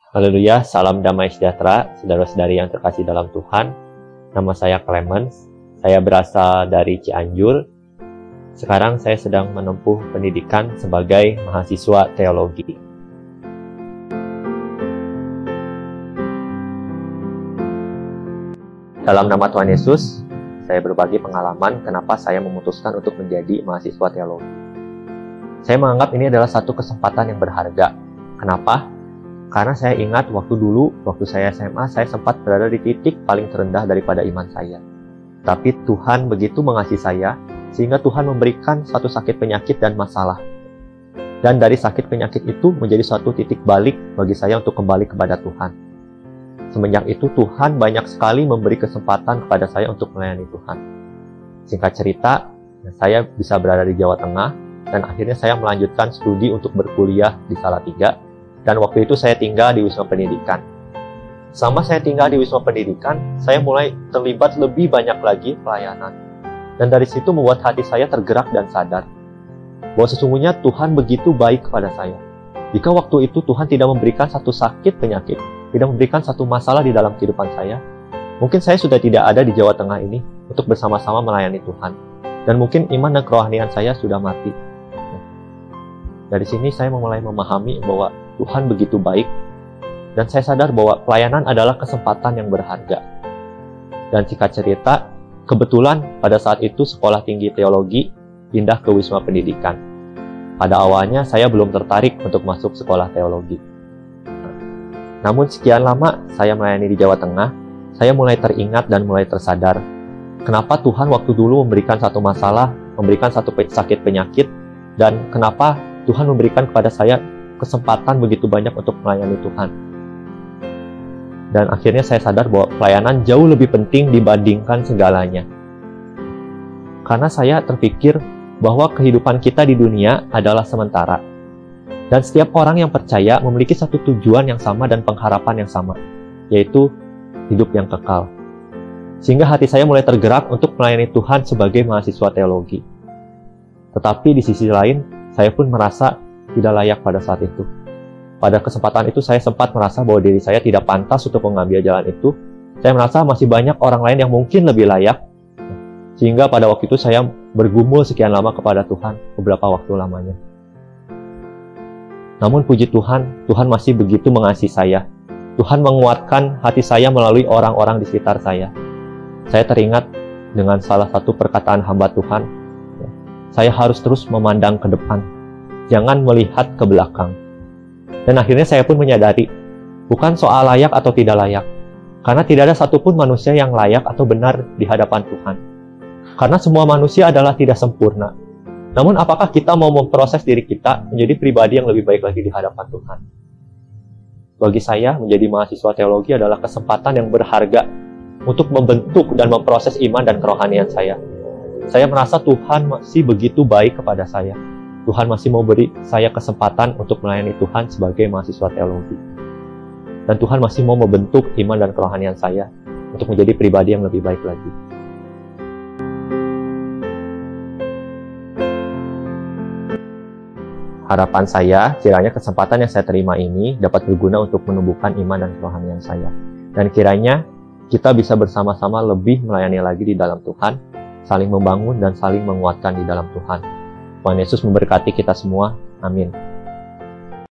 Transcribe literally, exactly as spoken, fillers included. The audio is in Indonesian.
Haleluya, salam damai sejahtera, saudara-saudari yang terkasih dalam Tuhan. Nama saya Clemens, saya berasal dari Cianjur. Sekarang saya sedang menempuh pendidikan sebagai mahasiswa teologi. Dalam nama Tuhan Yesus, saya berbagi pengalaman kenapa saya memutuskan untuk menjadi mahasiswa teologi. Saya menganggap ini adalah satu kesempatan yang berharga. Kenapa? Karena saya ingat waktu dulu, waktu saya S M A, saya sempat berada di titik paling terendah daripada iman saya. Tapi Tuhan begitu mengasihi saya, sehingga Tuhan memberikan satu sakit penyakit dan masalah. Dan dari sakit penyakit itu menjadi suatu titik balik bagi saya untuk kembali kepada Tuhan. Semenjak itu Tuhan banyak sekali memberi kesempatan kepada saya untuk melayani Tuhan. Singkat cerita, saya bisa berada di Jawa Tengah, dan akhirnya saya melanjutkan studi untuk berkuliah di Salatiga. Dan waktu itu saya tinggal di Wisma Pendidikan. Selama saya tinggal di Wisma Pendidikan, saya mulai terlibat lebih banyak lagi pelayanan. Dan dari situ membuat hati saya tergerak dan sadar bahwa sesungguhnya Tuhan begitu baik kepada saya. Jika waktu itu Tuhan tidak memberikan satu sakit penyakit, tidak memberikan satu masalah di dalam kehidupan saya, mungkin saya sudah tidak ada di Jawa Tengah ini untuk bersama-sama melayani Tuhan. Dan mungkin iman dan kerohanian saya sudah mati. Dari sini saya mulai memahami bahwa Tuhan begitu baik, dan saya sadar bahwa pelayanan adalah kesempatan yang berharga. Dan singkat cerita, kebetulan pada saat itu sekolah tinggi teologi pindah ke Wisma Pendidikan. Pada awalnya saya belum tertarik untuk masuk sekolah teologi. Namun sekian lama saya melayani di Jawa Tengah, saya mulai teringat dan mulai tersadar kenapa Tuhan waktu dulu memberikan satu masalah, memberikan satu sakit penyakit, dan kenapa Tuhan memberikan kepada saya kesempatan begitu banyak untuk melayani Tuhan. Dan akhirnya saya sadar bahwa pelayanan jauh lebih penting dibandingkan segalanya. Karena saya terpikir bahwa kehidupan kita di dunia adalah sementara. Dan setiap orang yang percaya memiliki satu tujuan yang sama dan pengharapan yang sama, yaitu hidup yang kekal. Sehingga hati saya mulai tergerak untuk melayani Tuhan sebagai mahasiswa teologi. Tetapi di sisi lain, saya pun merasa tidak layak pada saat itu. Pada kesempatan itu saya sempat merasa bahwa diri saya tidak pantas untuk mengambil jalan itu. Saya merasa masih banyak orang lain yang mungkin lebih layak. Sehingga pada waktu itu saya bergumul sekian lama kepada Tuhan, beberapa waktu lamanya. Namun puji Tuhan, Tuhan masih begitu mengasihi saya. Tuhan menguatkan hati saya melalui orang-orang di sekitar saya. Saya teringat dengan salah satu perkataan hamba Tuhan, saya harus terus memandang ke depan, jangan melihat ke belakang. Dan akhirnya saya pun menyadari, bukan soal layak atau tidak layak. Karena tidak ada satupun manusia yang layak atau benar di hadapan Tuhan. Karena semua manusia adalah tidak sempurna. Namun apakah kita mau memproses diri kita menjadi pribadi yang lebih baik lagi di hadapan Tuhan? Bagi saya, menjadi mahasiswa teologi adalah kesempatan yang berharga untuk membentuk dan memproses iman dan kerohanian saya. Saya merasa Tuhan masih begitu baik kepada saya. Tuhan masih mau beri saya kesempatan untuk melayani Tuhan sebagai mahasiswa teologi. Dan Tuhan masih mau membentuk iman dan kerohanian saya untuk menjadi pribadi yang lebih baik lagi. Harapan saya, kiranya kesempatan yang saya terima ini dapat berguna untuk menumbuhkan iman dan kerohanian saya. Dan kiranya kita bisa bersama-sama lebih melayani lagi di dalam Tuhan, saling membangun dan saling menguatkan di dalam Tuhan. Tuhan Yesus memberkati kita semua. Amin.